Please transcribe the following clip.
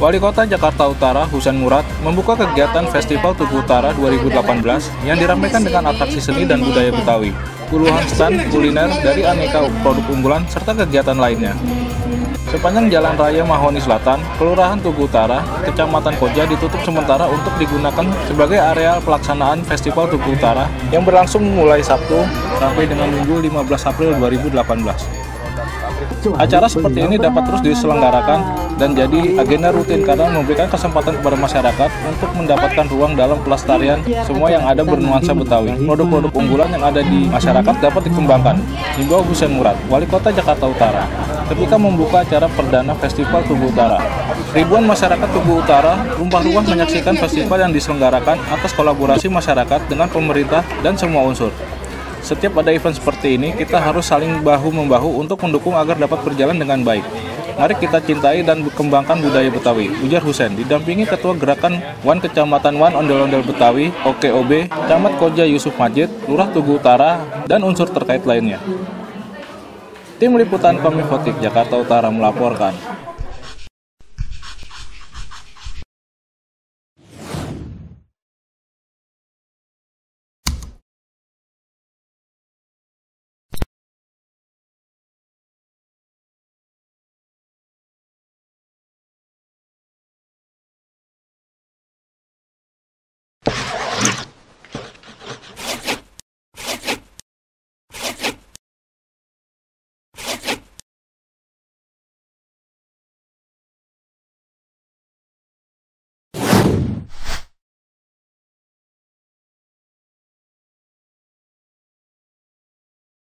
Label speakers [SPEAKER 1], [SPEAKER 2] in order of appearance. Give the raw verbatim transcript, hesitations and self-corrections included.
[SPEAKER 1] Wali Kota Jakarta Utara, Husein Murad, membuka kegiatan Festival Tugu Utara dua ribu delapan belas yang diramaikan dengan atraksi seni dan budaya Betawi, puluhan stand kuliner dari aneka produk unggulan, serta kegiatan lainnya. Sepanjang Jalan Raya Mahoni Selatan, Kelurahan Tugu Utara, Kecamatan Koja ditutup sementara untuk digunakan sebagai area pelaksanaan Festival Tugu Utara yang berlangsung mulai Sabtu sampai dengan Minggu lima belas April dua ribu delapan belas. Acara seperti ini dapat terus diselenggarakan dan jadi agenda rutin karena memberikan kesempatan kepada masyarakat untuk mendapatkan ruang dalam pelestarian semua yang ada bernuansa Betawi. Produk-produk unggulan yang ada di masyarakat dapat dikembangkan. Himbau Husein Murad, Wali Kota Jakarta Utara, ketika membuka acara perdana Festival Tugu Utara. Ribuan masyarakat Tugu Utara rumpah-ruah menyaksikan festival yang diselenggarakan atas kolaborasi masyarakat dengan pemerintah dan semua unsur. Setiap ada event seperti ini, kita harus saling bahu-membahu untuk mendukung agar dapat berjalan dengan baik. Mari kita cintai dan kembangkan budaya Betawi, ujar Husein, didampingi Ketua Gerakan Wan Kecamatan Wan Ondel-Ondel Betawi, O K O B, Camat Koja Yusuf Majid, Lurah Tugu Utara, dan unsur terkait lainnya. Tim Liputan Kominfotik Jakarta Utara melaporkan.